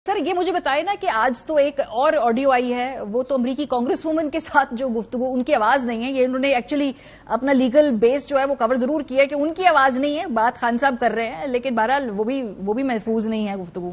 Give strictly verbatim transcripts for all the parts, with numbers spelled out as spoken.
سر یہ مجھے بتائے نا کہ آج تو ایک اور آڈیو آئی ہے، وہ تو امریکی کانگریس وومن کے ساتھ جو گفتگو، ان کی آواز نہیں ہے، یہ انہوں نے ایکچولی اپنا لیگل بیس جو ہے وہ کور ضرور کیا کہ ان کی آواز نہیں ہے، بات خان صاحب کر رہے ہیں، لیکن بہرحال وہ بھی وہ بھی محفوظ نہیں ہے گفتگو.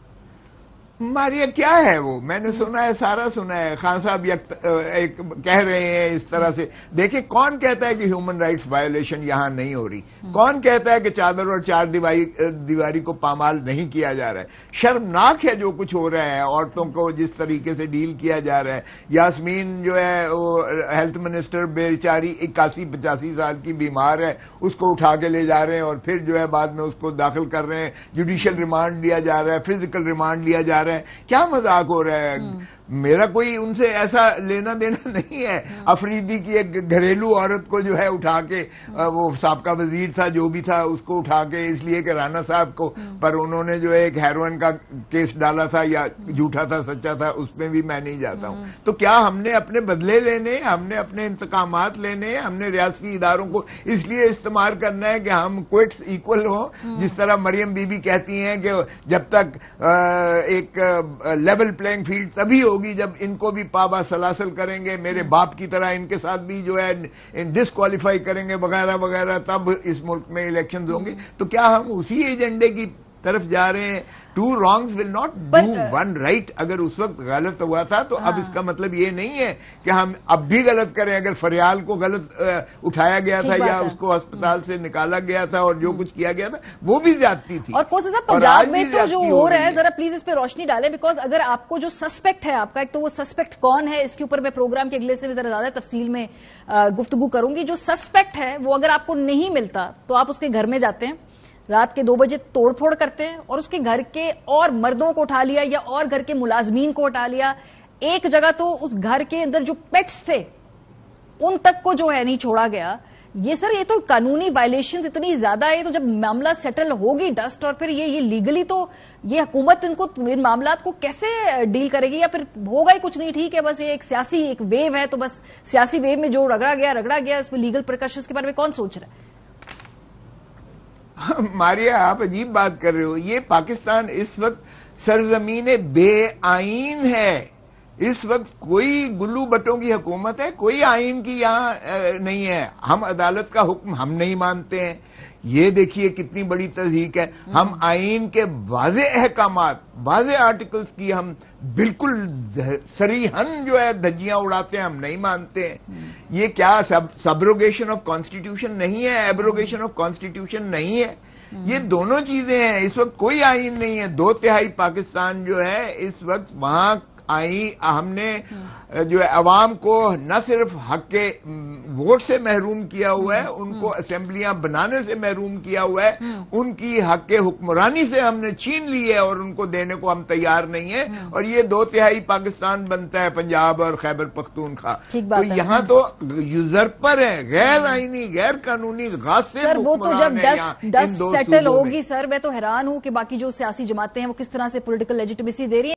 ماریا کیا ہے وہ؟ میں نے سنا ہے، سارا سنا ہے. خان صاحب ایک کہہ رہے ہیں اس طرح سے. دیکھیں کون کہتا ہے کہ ہیومن رائٹس وائلیشن یہاں نہیں ہو رہی؟ کون کہتا ہے کہ چادر اور چار دیواری دیواری کو پامال نہیں کیا جا رہا ہے؟ شرمناک ہے جو کچھ ہو رہا ہے، عورتوں کو جس طریقے سے ڈیل کیا جا رہا ہے. یاسمین جو ہے وہ ہیلتھ منسٹر بیچاری اکاسی پچاسی سال کی بیمار ہے، اس کو اٹھا کے لے جا رہے ہیں اور پھر جو ہے بعد میں اس کو داخل کر رہے ہیں، جوڈیشل ریمانڈ لیا جا رہا ہے، فزیکل ریمانڈ لیا جا رہا ہے. کیا مذاق ہو رہا ہے؟ میرا کوئی ان سے ایسا لینا دینا نہیں ہے. افریدی کی ایک گھریلو عورت کو جو ہے اٹھا کے، وہ سابقہ وزیر تھا جو بھی تھا، اس کو اٹھا کے اس لیے کہ رانا صاحب کو، پر انہوں نے جو ہے ایک ہیروئن کا کیس ڈالا تھا، یا جھوٹا تھا سچا تھا، اس میں بھی میں نہیں جاتا ہوں. تو کیا ہم نے اپنے بدلے لینے، ہم نے اپنے انتقامات لینے، ہم نے ریاستی اداروں کو اس لیے استعمال کرنا ہے کہ ہم کوئٹس ایکول ہوں؟ جس طرح مریم بی بی کہتی ہیں کہ جب تک ایک لیول پلینگ فیلڈ تبھی ہوگی جب ان کو بھی پابا سلاسل کریں گے، میرے باپ کی طرح ان کے ساتھ بھی جو ہے ڈسکوالیفائی کریں گے وغیرہ وغیرہ، تب اس ملک میں الیکشنز ہوں گے. تو کیا ہم اسی ایجنڈے کی طرف جا رہے ہیں؟ Two wrongs will not do one right. اگر اس وقت غلط ہوا تھا تو اب اس کا مطلب یہ نہیں ہے کہ ہم اب بھی غلط کریں. اگر فریال کو غلط اٹھایا گیا تھا یا اس کو ہسپتال سے نکالا گیا تھا اور جو کچھ کیا گیا تھا وہ بھی زیادتی تھی. اور کوسا صاحب پنجاب میں تو جو ہو رہا ہے، ذرا پلیز اس پہ روشنی ڈالیں، بیکاز اگر آپ کو جو سسپیکٹ ہے آپ کا، ایک تو وہ سسپیکٹ کون ہے، اس کے اوپر میں پروگرام کے اگلے سے بھی ذرا زیادہ تفصیل میں گفتگو کروں گی. جو سسپیکٹ ہے وہ اگر آپ کو نہیں ملتا تو آپ اس کے گھر میں جاتے ہیں، رات کے دو بجے توڑ پھوڑ کرتے ہیں اور اس کے گھر کے اور مردوں کو اٹھا لیا یا اور گھر کے ملازمین کو اٹھا لیا. ایک جگہ تو اس گھر کے اندر جو پیٹس تھے ان تک کو جو ہے نہیں چھوڑا گیا. یہ سر یہ تو قانونی وائلیشنز اتنی زیادہ ہے. تو جب معاملہ سیٹل ہوگی ڈسٹ اور پھر یہ یہ لیگلی، تو یہ حکومت ان کو ان معاملات کو کیسے ڈیل کرے گی؟ یا پھر ہوگا ہی کچھ نہیں، ٹھیک ہے بس یہ ایک سیاسی ایک ویو ہے، تو بس سیاسی ویو میں جو رگڑا گیا رگڑا گیا، اس میں لیگل پریکاشنز کے بارے میں کون سوچ رہا ہے؟ ماریا آپ عجیب بات کر رہے ہو. یہ پاکستان اس وقت سرزمین بے آئین ہے. اس وقت کوئی گلو بٹوں کی حکومت ہے، کوئی آئین کی یہاں نہیں ہے. ہم عدالت کا حکم ہم نہیں مانتے ہیں. یہ دیکھیے کتنی بڑی تضحیق ہے. ہم آئین کے واضح احکامات، واضح آرٹیکلز کی ہم بالکل صریحاً جو ہے دھجیاں اڑاتے ہیں، ہم نہیں مانتے ہیں. یہ کیا سبروگیشن آف کانسٹیٹیوشن نہیں ہے، ایبروگیشن آف کانسٹیٹیوشن نہیں ہے. یہ دونوں چیزیں ہیں. اس وقت کوئی آئین نہیں ہے. دو تہائی پاکستان جو ہے اس وقت وہاں آئین، ہم نے جو ہے عوام کو نہ صرف حق کے ووٹ سے محروم کیا ہوا ہے، ان کو اسمبلیاں بنانے سے محروم کیا ہوا ہے، ان کی حق کے حکمرانی سے ہم نے چھین لی ہے اور ان کو دینے کو ہم تیار نہیں ہیں. اور یہ دو تہائی پاکستان بنتا ہے پنجاب اور خیبر پختونخوا. تو یہاں تو یوزرپر ہیں، غیر آئینی، غیر قانونی، غاصب سر وہ تو جب حکمران ہیں. ڈسٹ سیٹل ہوگی سر، میں تو حیران ہوں کہ باقی جو سیاسی جماعتیں ہیں وہ کس طرح سے پولیٹیکل لیجیٹمیسی دے رہی ہیں.